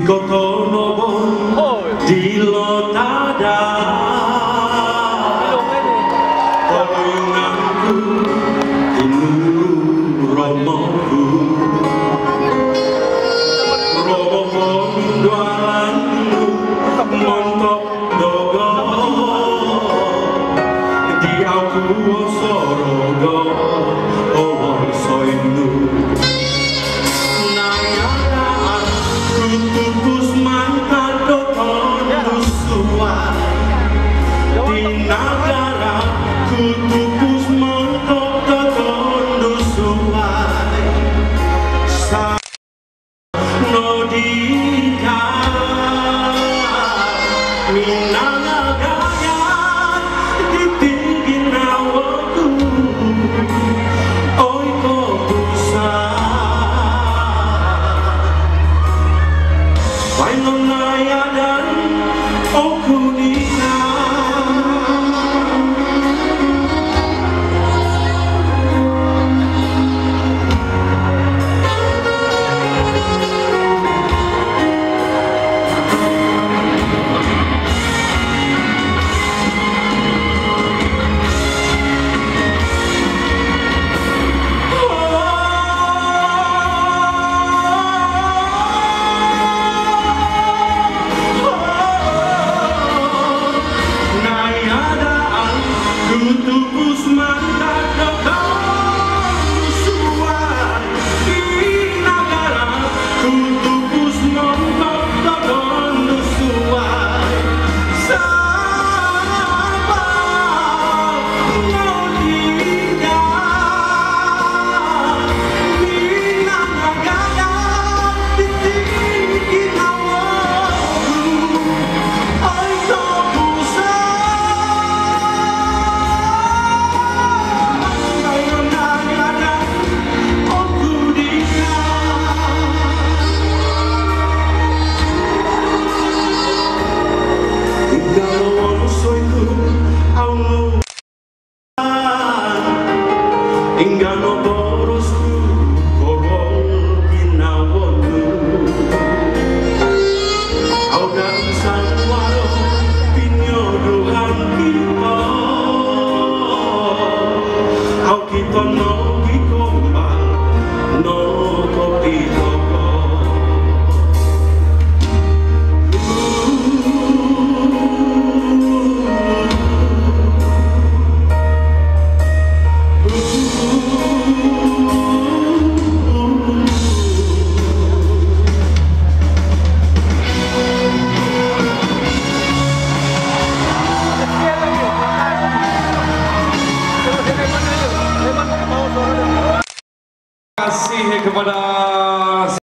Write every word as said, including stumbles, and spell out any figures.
Kotonobo di Lotada Koyunganku di Nuru Romoku Romo Dualanku montok dogo di aku sorogo oh soinu Nagara kutupus montok totondo suai sa nodika minangagaya di pinggir rawaku oi kopusa wainonaya dan okudina Kutupus mantak totondo suai di nagara kutupus montok totondo suai sapa nodika minangagaya di tinggi nawaku oi kopusa Ingano borosku korol kinawonu Audan sanwaro pinyodohan kita Au kita no gikombang no kopi toko Terima kasih kepada